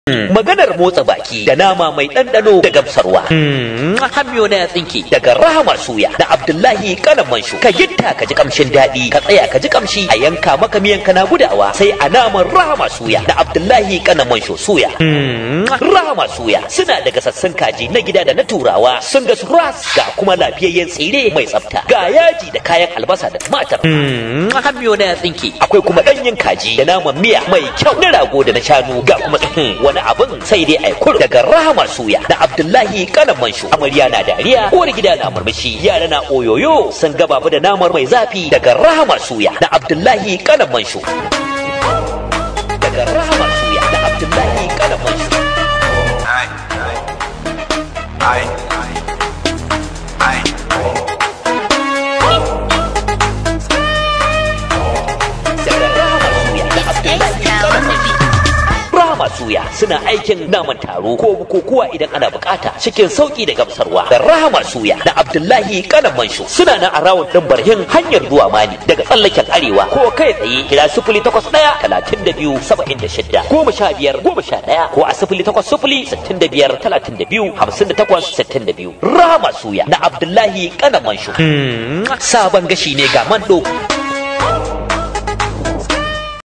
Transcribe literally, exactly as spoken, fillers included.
Maganar motsa baki da nama mai ɗanɗano da gamsarwa. Hamiyo na ya tsinke daga Rahama Suya da Abdullahi Kanan Mansho. Ka gitta ka ji kamshin daɗi, ka tsaya ka ji kamshi, a yanka maka miyan kana gudawa sai a naman Rahama Suya da Abdullahi Kanan Mansho Suya. Rahama Suya suna da gasassun kaji na gida da na turawa, sun ga ras ga kuma lafiyayyen tsire mai tsafta, ga yaji da kayan albasa da tumatir. Hamiyo na ya tsinke akwai kuma ɗanyen kaji da naman miya mai kyau na rago da na shanu, ga kuma wani abin sai dai ai kur daga Rahama Suya da Abdullahi Kanan Mansho. Amarya na dariya, uwar gida na murmushi, yara na oyoyo, sun ga babu da namar mai zafi daga Rahama Suya da Abdullahi Kanan Mansho. Daga Rahama Suya da Abdullahi Kanan Mansho. Ai ai ai daga Rahama Suya da Abdullahi Kanan Mansho. Rahama Suya suna aikin naman taro ko bukukuwa idan ana bukata cikin sauki da gamsarwa. Da Rahama Suya da Abdullahi Kanan Mansho suna nan a rawun din barhin hanyar zuwa Mani daga tsallaken arewa, ko kai tsaye kira sifili takwas ɗaya talatin da biyu saba'in da shida goma sha biyar goma sha ɗaya ko a sifili takwas sifili sittin da biyar talatin da biyu hamsin da takwas sittin da biyu. Rahama Suya da Abdullahi Kanan Mansho. Sabon gashi ne ga mando.